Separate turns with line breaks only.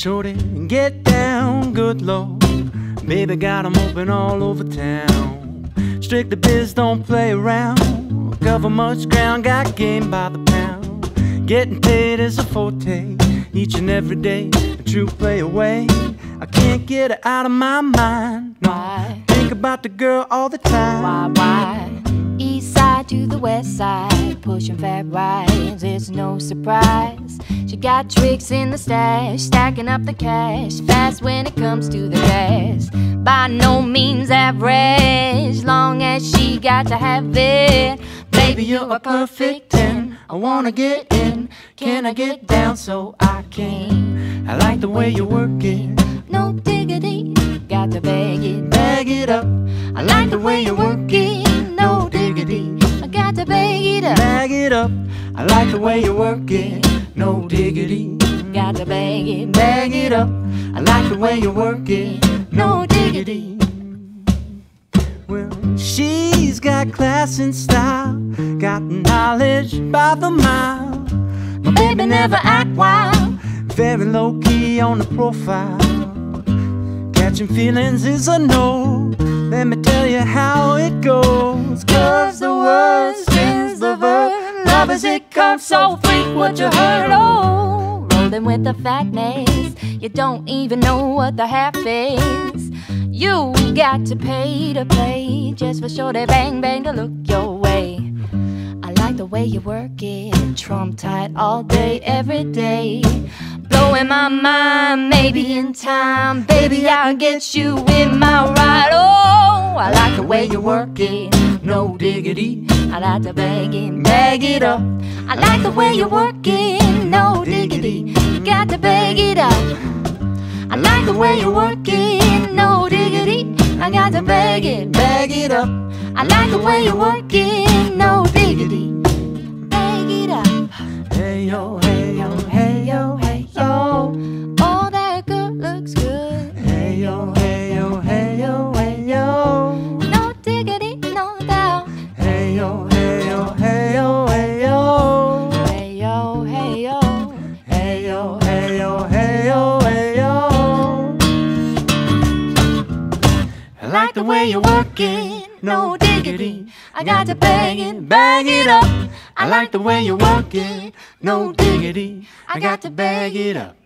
Shorty, get down, good Lord. Baby got 'em open all over town. Strictly biz, don't play around. Cover much ground, got game by the pound. Getting paid is a forte, each and every day, a true play away. I can't get her out of my mind. No,
Why?
think about the girl all the time.
Why? East side to the west side, pushing fat rides, it's no surprise. She got tricks in the stash, stacking up the cash, fast when it comes to the gas. By no means average, long as she got to have it. Baby, you're a perfect 10. I wanna get in, can I get down so I can?
I like the way you work it.
No diggity, got to
Bag it up.
I like the way you work it. No diggity, I got to bag it up.
Bag it up. I like the way you work it. No diggity.
Got to bag
Bag it up. I like the way you work it. No diggity. Well, she's got class and style, got knowledge by the mile.
My baby never act wild,
Very low key on the profile. Catching feelings is a no. Let me tell you how it goes.
cause the word spins the verb. Love as it comes, so freak what you heard. Oh, rolling with the fatness, you don't even know what the half is. You got to pay to play, just for sure they bang bang to look your way. I like the way you work it, trump tight all day, every day. Blowing my mind, maybe in time, baby, I'll get you in my ride. Oh, I like the way you work it, no diggity. I like to bag it up. I like the way you work it, no diggity. You got to bag it up. I like the way you work it, no diggity. I got to bag it up. I like the way you work it, no diggity. Bag it up.
Hey yo, hey yo, hey yo, hey yo.
All that good looks good.
Hey yo, hey yo, hey yo, hey yo.
No diggity, no doubt.
Hey yo, hey yo, hey yo, hey yo.
Hey yo, hey yo.
Hey yo, hey yo, hey yo, hey yo. I like the way you work it, no diggity. I got to bag it up. I like the way you work it, no diggity. I got to bag it up.